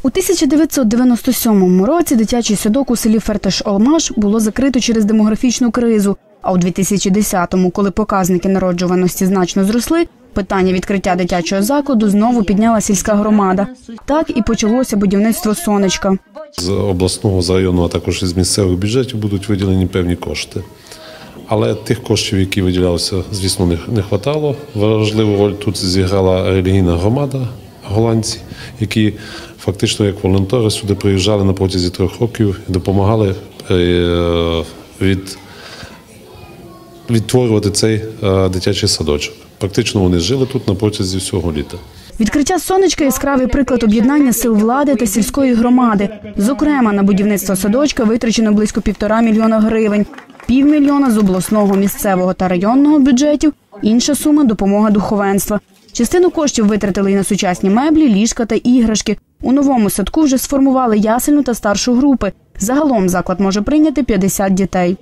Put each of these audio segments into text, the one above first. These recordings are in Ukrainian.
У 1997 році дитячий садок у селі Фертеш-Олмаш було закрито через демографічну кризу, а у 2010-му, коли показники народжуваності значно зросли, питання відкриття дитячого закладу знову підняла сільська громада. Так і почалося будівництво «Сонечка». З обласного, з районного, а також із місцевих бюджетів будуть виділені певні кошти. Але тих коштів, які виділялися, звісно, не вистачало. Важливу роль тут зіграла релігійна громада, голландці, які фактично як волонтери сюди приїжджали на протязі 3 років і допомагали відтворювати цей дитячий садочок. Практично вони жили тут на протязі всього літа. Відкриття «Сонечка» – яскравий приклад об'єднання сил влади та сільської громади. Зокрема, на будівництво садочка витрачено близько 1,5 мільйона гривень, 500 000 з обласного, місцевого та районного бюджетів, інша сума – допомога духовенства. Частину коштів витратили і на сучасні меблі, ліжка та іграшки. У новому садку вже сформували ясельну та старшу групи. Загалом заклад може прийняти 50 дітей.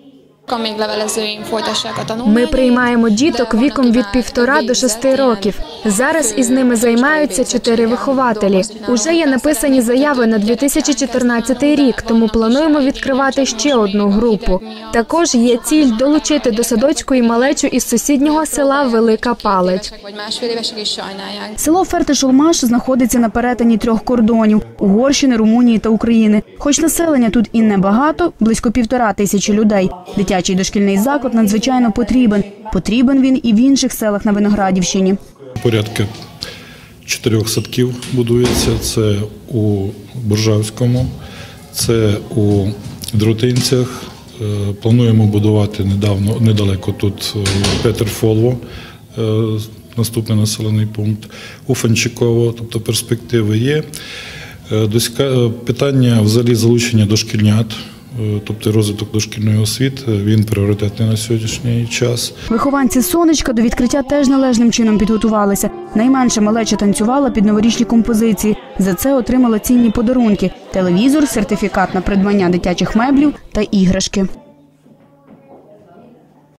Ми приймаємо діток віком від 1,5 до 6 років. Зараз із ними займаються 4 вихователі. Уже є написані заяви на 2014 рік, тому плануємо відкривати ще одну групу. Також є ціль долучити до садочку і малечу із сусіднього села Велика Палич. Село Фертеш-Олмаш знаходиться на перетині 3 кордонів – Угорщини, Румунії та України. Хоч населення тут і небагато – близько 1500 людей. Дитячий дошкільний заклад надзвичайно потрібен. Потрібен він і в інших селах на Виноградівщині. Порядка 4 садків будується. Це у Боржавському, це у Дротинцях. Плануємо будувати недалеко тут Петерфолво, наступний населений пункт, у Фанчиково, тобто перспективи є. Питання взагалі залучення дошкільнят, тобто розвиток дошкільної освіти, він пріоритетний на сьогоднішній час. Вихованці «Сонечка» до відкриття теж належним чином підготувалися. Найменша малеча танцювала під новорічні композиції. За це отримала цінні подарунки – телевізор, сертифікат на придбання дитячих меблів та іграшки.